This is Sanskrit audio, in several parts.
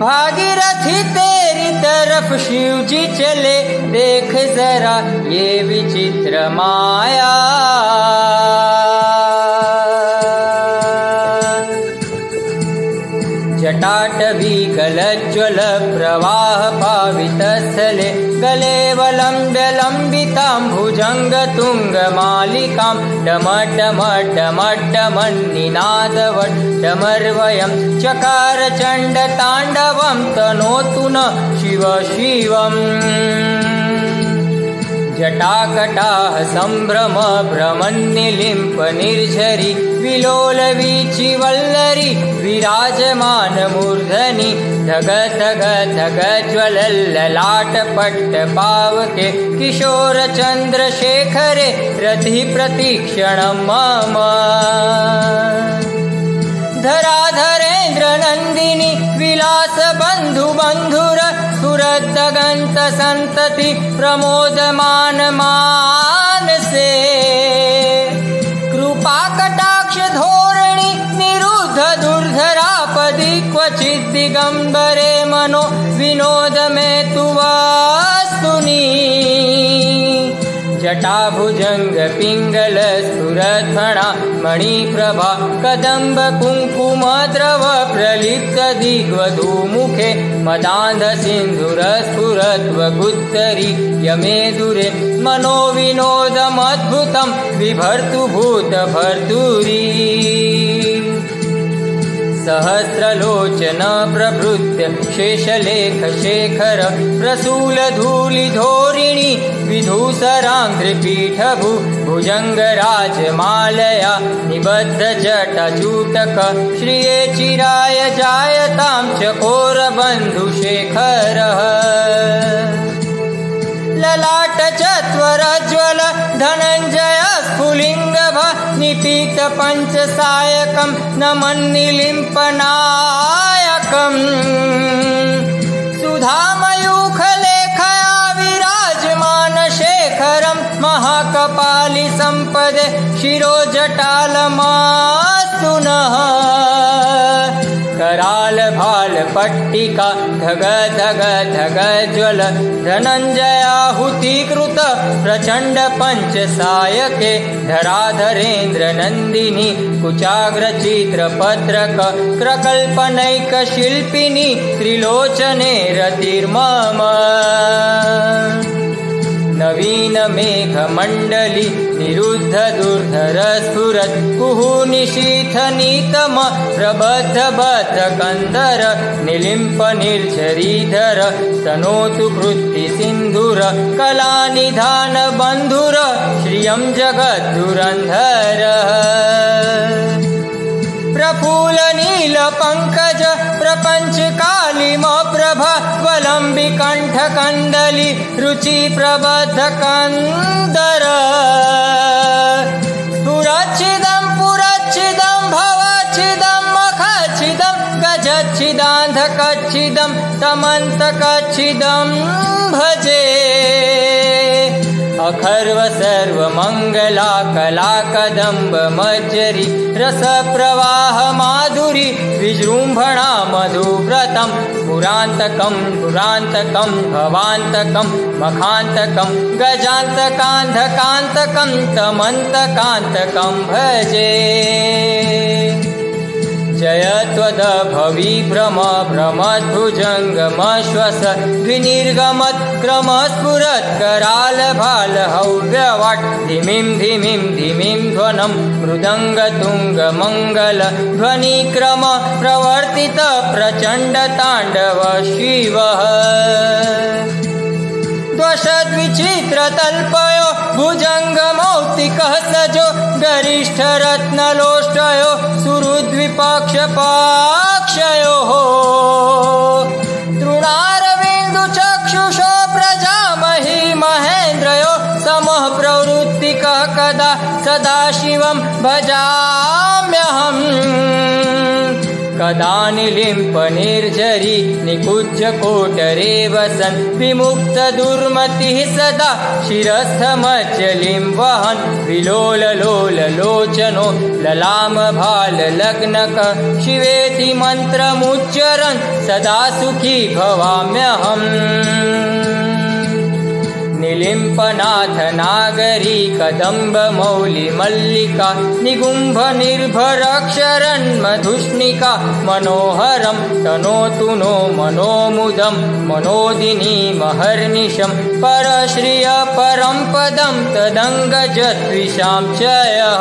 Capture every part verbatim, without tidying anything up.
भागीरथी तेरी तरफ शिव जी चले, देख जरा ये विचित्र माया। जटाटवी गलज्ज्वल प्रवाह पावितस्थले, गले वलम्ब्य लम्बितां भुजङ्गतुङ्गमालिकां, डमड्डमड्डमड्डमन्निनादवड्डमर्वयं चकार चण्डताण्डवं तनोतु न शिव शिवम्। जटाकटाः सम्भ्रम भ्रमन्निलिम्प निर्झरि, विलोल वीचि वल्लरी विराजमान मूर्धनि, धग धग धग ज्वलल्ललाट पट्ट पावके, किशोर चन्द्रशेखरे रति प्रतीक्षणं मम। धराधरेन्द्र नन्दिनी विलास बन्धु बन्धुर, सुरद्दगन्त सन्तति प्रमोदमान मानसे, कृपा कटाक्ष धोरणी निरुद्ध दुर्धरापदि, क्वचित् दिगम्बरे मनो विनोद में तु वस्तुनि। जटाभुजंग पिंगल स्फुरद्फणा मणिप्रभा, कदम्ब कुङ्कुम द्रव प्रलिप्त दिग्वधूमुखे, मदान्ध सिन्धुर स्फुरद्वगुत्तरी यमेदुरे, मनोविनोदमद्भुतं बिभर्तु भूतभर्तुरी। सहस्रलोचन प्रभृत्य शेषलेख शेखर, प्रसूलधूलिधोरिणी विधूसराङ्घ्रिपीठभू, भुजङ्गराजमालया निबद्ध जटाचूटक, श्रिये चिराय जायतां चकोरबन्धुशेखरः। ललाट चत्वरज्वल धनञ्जय स्फुलिङ्गभ, निपीत पञ्चसायकं नमन्निलिम्पनायकम्, सुधामयूखलेखया विराजमान शेखरं, महाकपालि सम्पदे शिरोजटालमास्तु नः। कराल भाल पट्टिका धग धग धग ज्वल, धनञ्जयाहुतिकृत प्रचण्ड पंचसायके, धराधरेन्द्र नन्दिनी कुचाग्र चित्रपत्रक, प्रकल्पनैक शिल्पिनी त्रिलोचने रतिर्मम। नवीन मेघ मंडली निरुद्ध दुर्धर स्फुरत्, कुहु निशीथ नीतम प्रबद्ध बद्ध कंदर, निलिम्प निर्झरीधर स्तनोतु कृत्ति सिन्धुर, कलानिधान बन्धुर श्रियं जगद्धुरन्धर। प्रफुल्ल नील पंकज प्रपंच कालिम प्रभा, वलंबी कंठ कंदली रुचि प्रबद्ध कंदर, पुरच्छिदं पुरच्छिदं भवच्छिदं मखच्छिदं, गजच्छिदान्धकच्छिदं तमन्तकच्छिदं भजे। अखर्व सर्वमंगला कला कदम्ब मज्जरी, रस प्रवाह माधुरी विजृंभणा मधुव्रतं, पुरान्तकं पुरान्तकं भवान्तकं मखान्तकं, गजान्तकान्धकान्तकं तमन्तकान्तकं भजे। जय त्वदभविभ्रम भ्रमद्भुजङ्गमश्वस, द्विनिर्गमत् क्रमस्फुरत् कराल भाल हव्यवाट्, धिमिं धिमिं धिमिं ध्वनं मृदङ्गतुङ्गमङ्गल, ध्वनिक्रम प्रवर्तित प्रचण्ड ताण्डव शिवः। द्वषद्विचित्रतल्पयो भुजङ्गमौक्तिकः सजो, गरिष्ठ रत्नलोष्टयो सुहृद्विपक्षपाक्षयोः, तृणारविन्दुचक्षुषो प्रजामही महेन्द्रयो, समः प्रवृत्तिकः कदा सदाशिवं भजाम्यहम्। सदा निलिम्प निर्झरी निकुज्य कोटरे वसन् विमुक्त दुर्मतिः सदा शिरस्थमज्जलिं वहन् विलोललोल लोचनो ललाम भाल लग्नक शिवेति मन्त्रमुच्चरन् सदा सुखी भवाम्यहम् निलिम्पनाथ नागरी कदम्ब मौलि मल्लिका निगुम्भ निर्भरक्षरन् मधुष्णिका मनोहरं तनोतु नो मनोमुदं मनोदिनी महर्निशं परश्रिय परं पदं तदङ्गजद्विषां च यः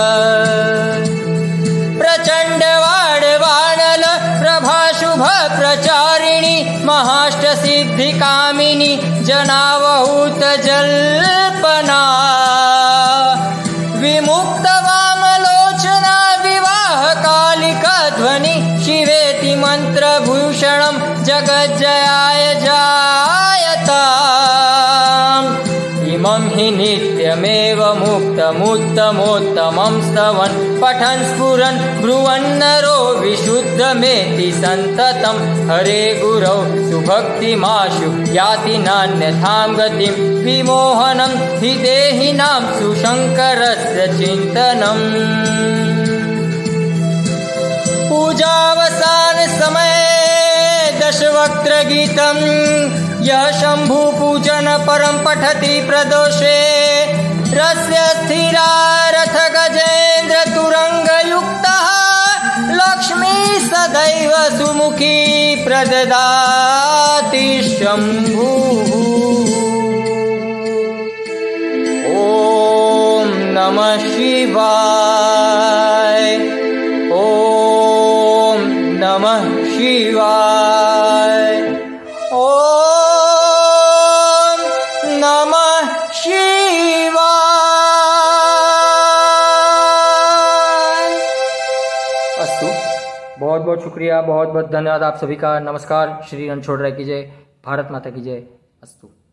प्रचण्ड वाडवाणल प्रभाशुभ प्रचारिणी महाष्टसिद्धिकामिनी जनावहूत जल्पना विमुक्त वामलोचना विवाह कालिका ध्वनि शिवेति मंत्रभूषणं जगज्जयाय जायताम् इमं हि नित्यमेव मुक्तमुत्तमोत्तमं स्तवन् पठन् स्फुरन् ब्रुवन्नरो विशुद्धमेति सन्ततं हरे गुरौ सुभक्तिमाशु याति नान्यथां गतिं विमोहनं हि देहिनां सुशङ्करस्य चिन्तनम् पूजावसान समये दशवक्त्र गीतं यः शंभु पूजन परं पठति प्रदोषे रस्य स्थिरारथ गजेन्द्र तुरंगयुक्तः लक्ष्मी सदैव सुमुखी प्रददाति शंभुः। ओम नमः शिवाय। ओम नमः शिवाय। ओम नमः शिवाय। अस्तु, बहुत बहुत शुक्रिया, बहुत बहुत धन्यवाद आप सभी का। नमस्कार। श्री रणछोड़ राय की जय। भारत माता की जय। अस्तु।